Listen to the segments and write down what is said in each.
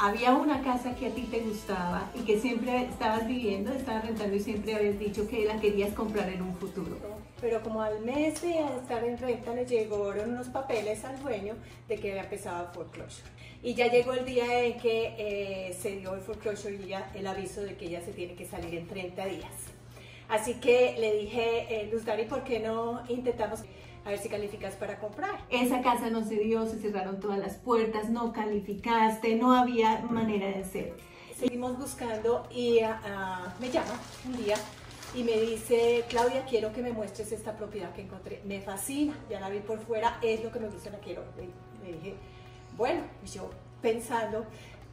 había una casa que a ti te gustaba y que siempre estabas viviendo, estabas rentando y siempre habías dicho que la querías comprar en un futuro. Pero como al mes de estar en renta le llegaron unos papeles al dueño de que había empezado foreclosure. Y ya llegó el día en que se dio el foreclosure y ya el aviso de que ella se tiene que salir en 30 días. Así que le dije, Luz Dari, ¿por qué no intentamos a ver si calificas para comprar? Esa casa no se dio, se cerraron todas las puertas, no calificaste, no había manera de ser. Seguimos buscando y me llama un día y me dice, Claudia, quiero que me muestres esta propiedad que encontré. Me fascina, ya la vi por fuera, es lo que me gusta, la quiero. Le dije, bueno, y yo pensando,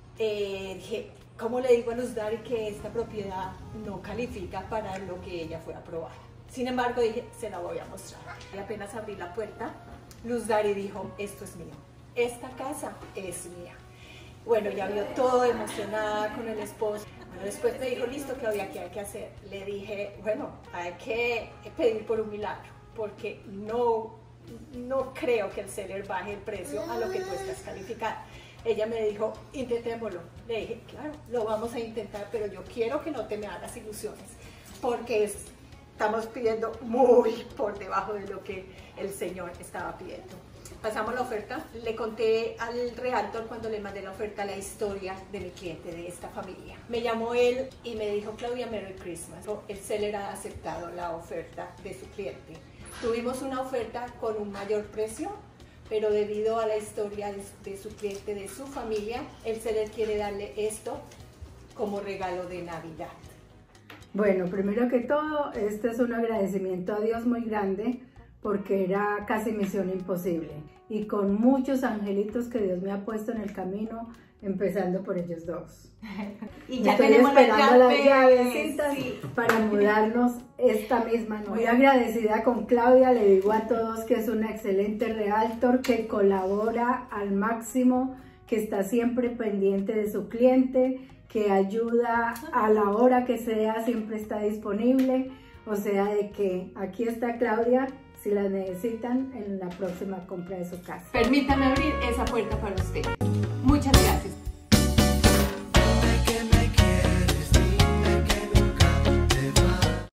dije, ¿cómo le digo a Luz Dari que esta propiedad no califica para lo que ella fue a probar? Sin embargo, dije, se la voy a mostrar. Y apenas abrí la puerta, Luz Dari dijo, esto es mío, esta casa es mía. Bueno, ya vio todo, emocionada con el esposo. Bueno, después me dijo, listo, Claudia, ¿qué hay que hacer? Le dije, bueno, hay que pedir por un milagro, porque no creo que el seller baje el precio a lo que tú estás calificada. Ella me dijo, intentémoslo. Le dije, claro, lo vamos a intentar, pero yo quiero que no te me hagas ilusiones, porque estamos pidiendo muy por debajo de lo que el señor estaba pidiendo. Pasamos la oferta, le conté al realtor cuando le mandé la oferta la historia de mi cliente, de esta familia. Me llamó él y me dijo, Claudia, Merry Christmas. El seller ha aceptado la oferta de su cliente. Tuvimos una oferta con un mayor precio, pero debido a la historia de su cliente, de su familia, el seller quiere darle esto como regalo de Navidad. Bueno, primero que todo, este es un agradecimiento a Dios muy grande, porque era casi misión imposible, y con muchos angelitos que Dios me ha puesto en el camino, empezando por ellos dos. Y ya estoy tenemos esperando las llavecitas sí, para mudarnos esta misma noche. Muy agradecida con Claudia, le digo a todos que es una excelente realtor, que colabora al máximo, que está siempre pendiente de su cliente, que ayuda a la hora que sea, siempre está disponible. O sea, de que aquí está Claudia, si la necesitan en la próxima compra de su casa. Permítame abrir esa puerta para usted.